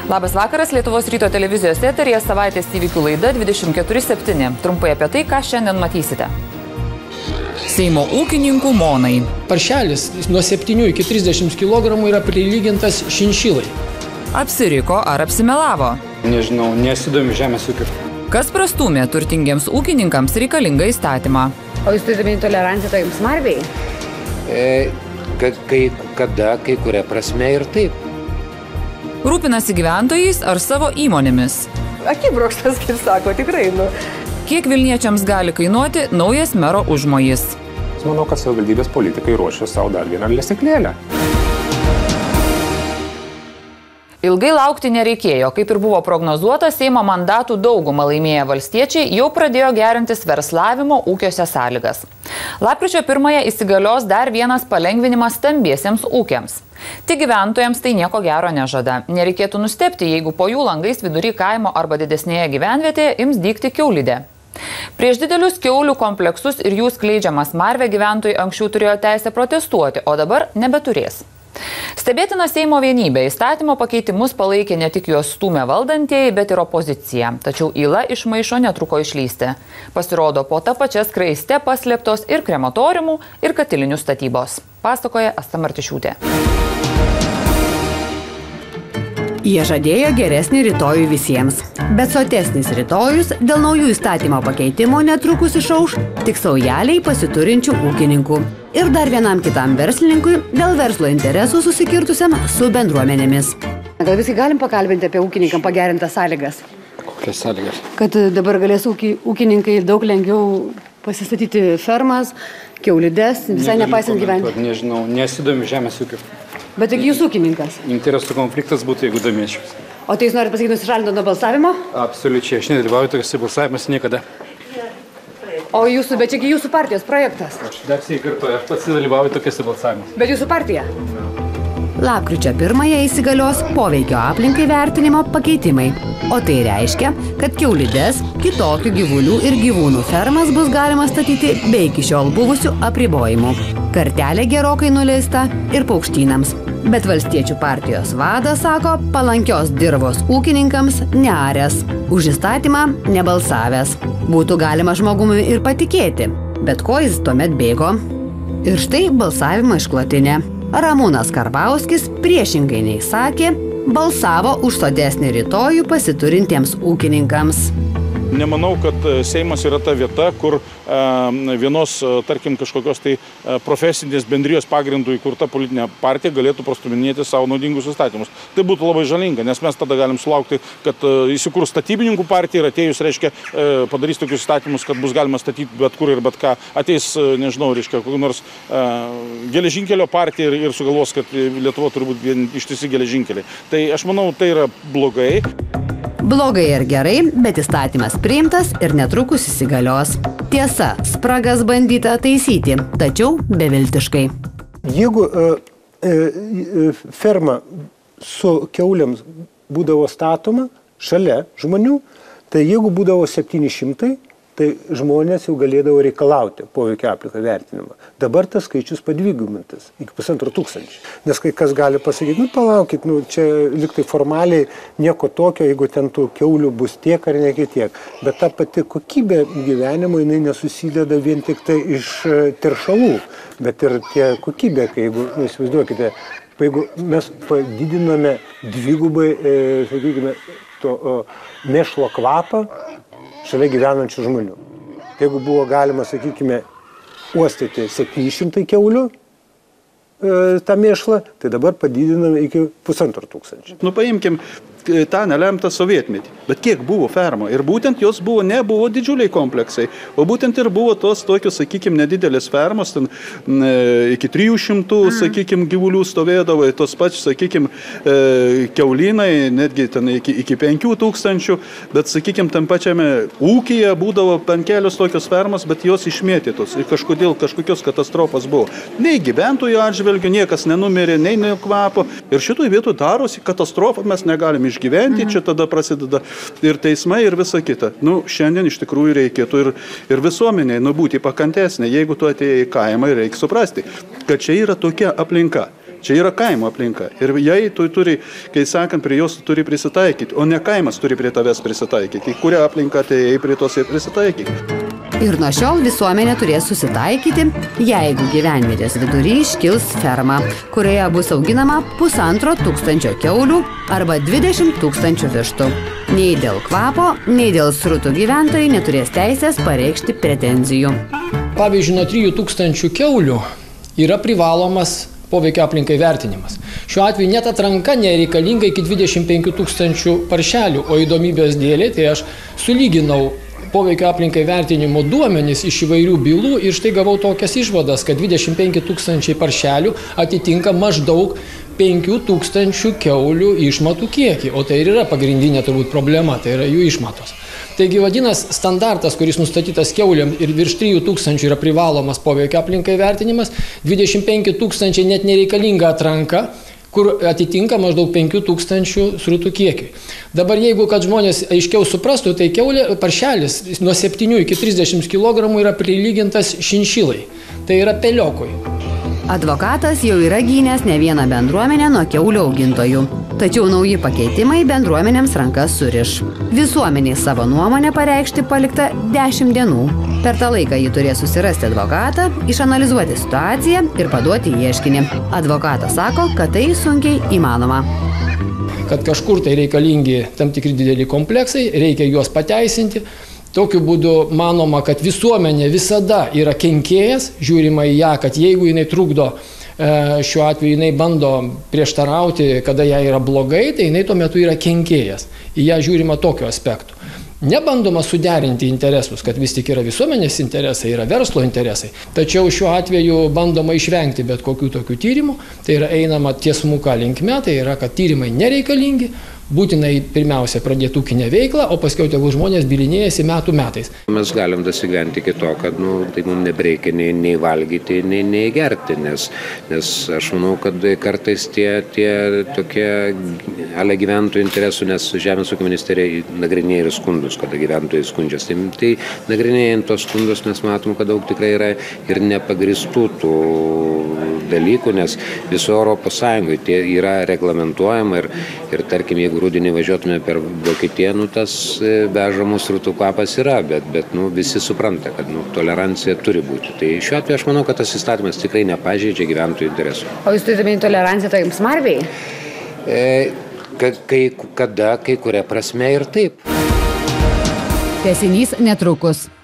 Labas vakaras, Lietuvos ryto televizijos eteryje savaitės įvykių laida 24/7. Trumpai apie tai, ką šiandien matysite. Seimo ūkininkų monai. Paršelis nuo 7 iki 30 kg yra prilygintas šinšilai. Apsiriko ar apsimelavo? Nežinau, nesidomiu žemės ūkiu. Kas prastūmė turtingiems ūkininkams reikalingą įstatymą? O jūs turite intoleranciją tai smarvei? Kai kuria prasme ir taip. Rūpinasi gyventojais ar savo įmonėmis? Akibrokštas, kaip sako, tikrai. Kiek Vilniečiams gali kainuoti naujas mero užmojis? Manau, kad savivaldybės politikai ruošia savo dar vieną lesyklėlę. Ilgai laukti nereikėjo. Kaip ir buvo prognozuota, Seimo mandatų daugumą laimėję valstiečiai jau pradėjo gerintis verslavimo ūkiuose sąlygas. Lapkričio 1 įsigalios dar vienas palengvinimas stambiesiems ūkiams. Tik gyventojams tai nieko gero nežada. Nereikėtų nustebti, jeigu po jų langais vidury kaimo arba didesnėje gyvenvietėje ims dygti kiaulidė. Prieš didelius kiaulių kompleksus ir jų skleidžiamą smarvę gyventojai anksčiau turėjo teisę protestuoti, o dabar nebeturės. Stebėtina Seimo vienybė. Įstatymo pakeitimus palaikė ne tik juos stūmė valdantieji, bet ir opozicija. Tačiau yla iš maišo netruko išlysti. Pasirodo, po tą pačią skraistę paslėptos ir krematoriumų, ir katilinių statybos. Pasakoja Asta Martišiūtė. Jie žadėjo geresnį rytojų visiems. Bet sotesnis rytojus dėl naujų įstatymo pakeitimų netrukus išauš tik saujeliai pasiturinčių ūkininkų. Ir dar vienam kitam verslininkui dėl verslo interesų susikirtusiam su bendruomenėmis. Gal visai galim pakalbinti apie ūkininkam pagerintas sąlygas? Kokias sąlygas? Kad dabar galės ūkininkai daug lengviau pasistatyti fermas, kiaulides, visai nepaisant gyventi. Nežinau, nesidomiu žemės ūkiu. Bet tik jūs ūkininkas. Interesų konfliktas būtų, jeigu domėčiausi. O tai jūs norite pasakyti, nusišalinti nuo balsavimo? Absoliučiai, aš nedalyvauju tokiuose balsavimuose niekada. O jūsų, bet čiagi jūsų partijos projektas. Aš dar kartuoju, aš pats dalyvauju tokiuose balsavimuose. Bet jūsų partija? Lapkričio 1 įsigalios poveikio aplinkai vertinimo pakeitimai. O tai reiškia, kad kiaulides, kitokių gyvulių ir gyvūnų fermas bus galima statyti be iki šiol buvusių apribojimų. Kartelė gerokai nuleista ir paukštynams. Bet valstiečių partijos vadas sako, palankios dirvos ūkininkams nearęs. Už įstatymą nebalsavęs. Būtų galima žmogumi ir patikėti. Bet ko jis tuomet bėgo? Ir štai balsavimo išklotinė. Ramūnas Karbauskis priešingai nei sakė, balsavo už sodesnį rytojų pasiturintiems ūkininkams. Nemanau, kad Seimas yra ta vieta, kur vienos, tarkim, kažkokios tai profesinės bendrijos pagrindų įkurta politinė partija galėtų prastuminėti savo naudingus įstatymus. Tai būtų labai žalinga, nes mes tada galim sulaukti, kad įsikurs statybininkų partija ir atėjus, reiškia, padarys tokius įstatymus, kad bus galima statyti bet kur ir bet ką. Ateis, nežinau, reiškia, kokiu nors geležinkelio partija ir sugalvos, kad Lietuva turi būti ištisi geležinkeliai. Tai aš manau, tai yra blogai. Blogai ir gerai, bet įstatymas priimtas ir netrukus įsigalios. Tiesa, spragas bandyta taisyti, tačiau beviltiškai. Jeigu ferma su kiauliams būdavo statoma šalia žmonių, tai jeigu būdavo 700, tai žmonės jau galėdavo reikalauti poveikio aplinką vertinimą. Dabar tas skaičius padvigumintas iki 1500. Nes kai kas gali pasakyti, palaukit, čia liktai formaliai nieko tokio, jeigu ten tų kiaulių bus tiek ar ne tiek. Bet ta pati kokybė gyvenimo, jinai nesusideda vien tik tai iš teršalų, bet ir tie kokybė, kai jeigu, įsivaizduokite, jeigu mes padidiname dvigubai, sakykime, to mėšlo kvapą šalia gyvenančių žmonių. Tai jeigu buvo galima, sakykime, uostyti 700 kiaulių tą mėšlą, tai dabar padidiname iki 1500. Paimkim tą nelemtą sovietmetį. Bet kiek buvo fermų? Ir būtent jos nebuvo didžiuliai kompleksai, o būtent ir buvo tos tokios, sakykime, nedidelės fermos, ten iki 300, sakykime, gyvulių stovėdavo, tos pačios, sakykime, kiaulynai, netgi ten iki 5000, bet, sakykime, tam pačiame ūkyje būdavo bent kelios tokios fermos, bet jos išmėtytos ir kažkodėl kažkokios katastrofos buvo. Nei gyventojų atžvilgių, niekas nenumirė, nei nekvapo. Ir šitoj vietų darosi katastrofą, mes negalim išgyventi, čia tada prasideda ir teismai, ir visa kita. Šiandien iš tikrųjų reikėtų ir visuomeniai būti pakantesnė. Jeigu tu atėjai į kaimą, reikia suprasti, kad čia yra tokia aplinka. Čia yra kaimo aplinka. Ir jai tu turi, kai sakant, prie jos turi prisitaikyti, o ne kaimas turi prie tavęs prisitaikyti. Kurią aplinką atėjai prie tos ir prisitaikyti. Ir nuo šiol visuomenė turės susitaikyti, jeigu gyvenvietės vidury iškils ferma, kurioje bus auginama 1500 kiaulių arba 20 000 vištų. Nei dėl kvapo, nei dėl srutų gyventojai neturės teisės pareikšti pretenzijų. Pavyzdžiui, nuo 3000 kiaulių yra privalomas poveikio aplinkai vertinimas. Šiuo atveju net atranka nereikalinga iki 25 000 paršelių, o įdomybės dėlė, tai aš sulyginau poveikio aplinkai vertinimo duomenys iš įvairių bylų ir štai gavau tokias išvadas, kad 25 000 paršelių atitinka maždaug 5000 kiaulių išmatų kiekį, o tai ir yra pagrindinė turbūt problema, tai yra jų išmatos. Taigi vadinas standartas, kuris nustatytas kiauliam ir virš 3000 yra privalomas poveikio aplinkai vertinimas, 25 000 net nereikalinga atranka, kur atitinka maždaug 5000 srutų kiekiui. Dabar jeigu, kad žmonės aiškiau suprastų, tai kiaulė paršelis nuo 7 iki 30 kg yra prilygintas šinšilai, tai yra peliokui. Advokatas jau yra gynęs ne vieną bendruomenę nuo kiaulių augintojų. Tačiau nauji pakeitimai bendruomenėms rankas suriš. Visuomeniai savo nuomonę pareikšti palikta 10 dienų. Per tą laiką ji turės susirasti advokatą, išanalizuoti situaciją ir paduoti ieškinį. Advokatas sako, kad tai sunkiai įmanoma. Kad kažkur tai reikalingi tam tikri dideli kompleksai, reikia juos pateisinti. Tokiu būdu manoma, kad visuomenė visada yra kenkėjas, žiūrima į ją, kad jeigu jinai trukdo, šiuo atveju jinai bando prieštarauti, kada jai yra blogai, tai jinai tuo metu yra kenkėjas. Į ją žiūrima tokiu aspektu. Nebandoma suderinti interesus, kad vis tik yra visuomenės interesai, yra verslo interesai. Tačiau šiuo atveju bandoma išvengti bet kokių tokių tyrimų, tai yra einama tiesmuka linkme, tai yra, kad tyrimai nereikalingi, būtinai pirmiausia pradėti ūkinę veiklą, o paskiau tegul žmonės bylinėjasi metų metais. Mes galim dasigyventi iki to, kad tai mums nebereikia nei valgyti, nei gerti, nes aš manau, kad kartais tie tokie ale gyventojų interesų, nes Žemės ūkio ministerija nagrinėja ir skundus, kada gyventojai skundžiasi. Tai nagrinėjant tos skundus mes matom, kad daug tikrai yra ir nepagristų tų dalykų, nes viso Europos Sąjungoje tie yra reglamentuojama ir tarkim, jeigu rudenį važiuotume per Vokietiją, tas vežamų srutų kvapas yra, bet visi supranta, kad tolerancija turi būti. Tai šiuo atveju aš manau, kad tas įstatymas tikrai nepažeidžia gyventojų interesų. O jūs turite minėti toleranciją tai smarviai? Kai kuria prasme ir taip. Tęsinys netrukus.